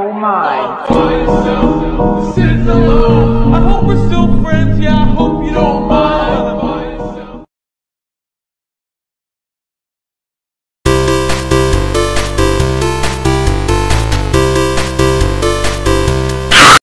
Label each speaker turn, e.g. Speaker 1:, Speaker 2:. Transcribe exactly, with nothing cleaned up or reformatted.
Speaker 1: oh my.
Speaker 2: By yourself, sitting alone. I hope we're still friends.